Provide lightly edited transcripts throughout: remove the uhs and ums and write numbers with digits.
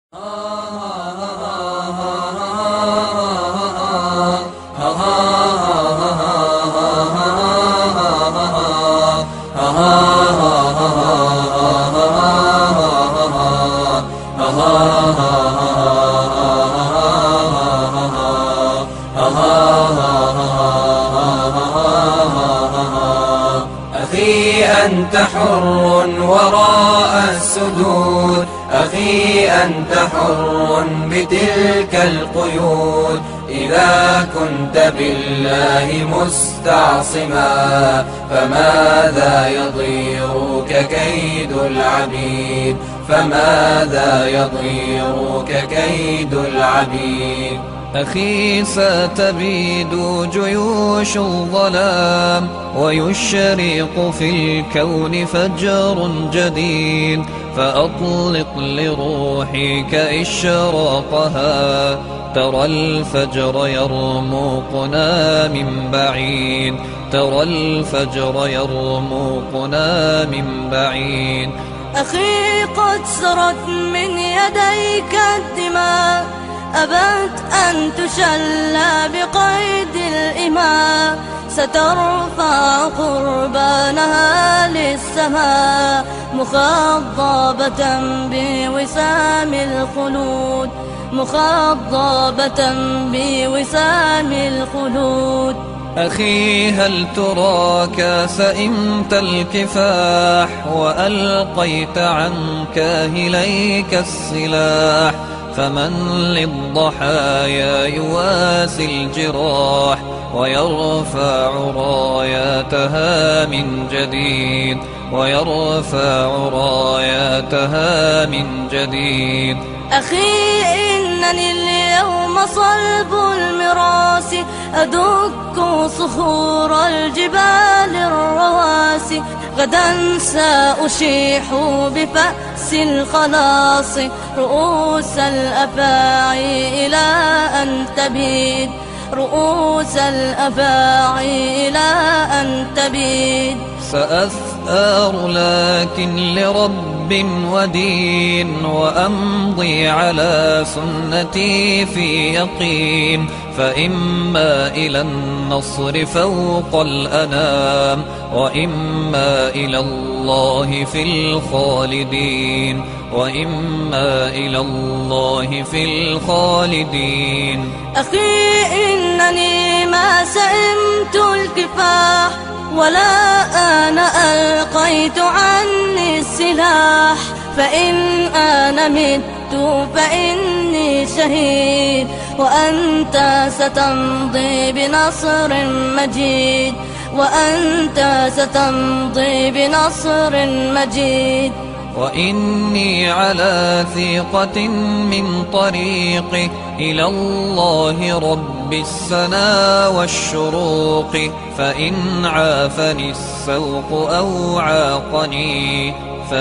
أخي أنت حر وراء السدود، أخي أنت حر بتلك القيود. إذا كنت بالله مستعصما فماذا يضيرك كيد العبيد، فماذا يضيرك كيد العبيد. أخي ستبيد جيوش الظلام ويشرق في الكون فجر جديد، فأطلق لروحك إشراقها. ترى الفجر يرمقنا من بعيد، ترى الفجر يرمقنا من بعيد. أخي قد سرت من يديك الدماء، أبت أن تشلى بقيد الإماء. سترفع قربانها للسماء مخضبة بوسام الخلود، مخضبة بوسام الخلود. أخي هل تراك سئمت الكفاح وألقيت عن كاهليك السلاح؟ فمن للضحايا يواسي الجراح ويرفع راياتها من جديد، ويرفع راياتها من جديد. أخي إنني اليوم صلب المراس، أدك صخور الجبال الرواسي. غدا سأشيح بفأس الخلاص رؤوس الأفاعي إلى أن تبيد، رؤوس الأفاعي إلى أن تبيد. سأثأر لكن لرب ودين، وأمضي على سنتي في يقين. فإما إلى النصر فوق الأنام، وإما إلى الله في الخالدين، وإما إلى الله في الخالدين. أخي إنني ما سئمت الكفاح، ولا أنا ألقيت عني السلاح. فإن أنا مت فإني شهيد، وأنت ستمضي بنصر مجيد، وأنت ستمضي بنصر مجيد. وإني على ثقة من طريقي إلى الله رب السنا والشروق. فإن عافني السوق أو عاقني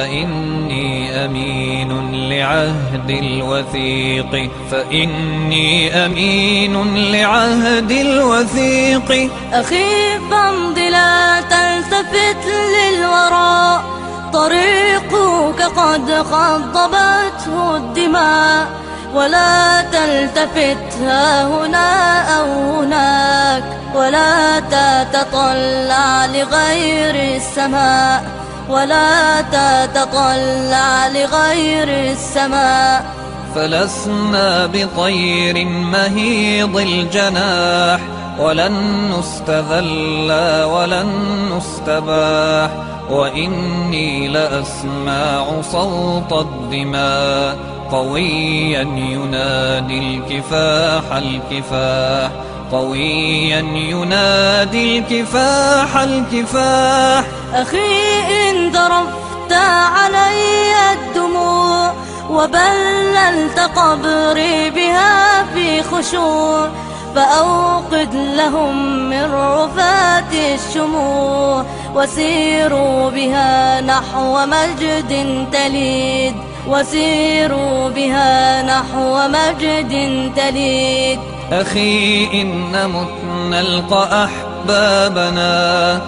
فإني أمين لعهد الوثيق، فإني أمين لعهد الوثيق. أخي فامض لا تلتفت للوراء، طريقك قد خضبته الدماء. ولا تلتفت ها هنا أو هناك، ولا تتطلع لغير السماء، ولا تتطلع لغير السماء. فلسنا بطير مهيض الجناح، ولن نستذل ولن نستباح. وإني لأسمع صوت الدماء قويا ينادي الكفاح الكفاح، قويا ينادي الكفاح الكفاح. أخي إن ذرفت علي الدموع وبللت قبري بها في خشوع، فأوقد لهم من رفات الشموع، وسيروا بها نحو مجد تليد، وسيروا بها نحو مجد تليد. أخي إن مت نلقى أحبابنا،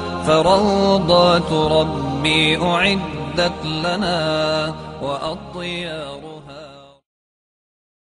فروضات ربي أعدت لنا وأطيار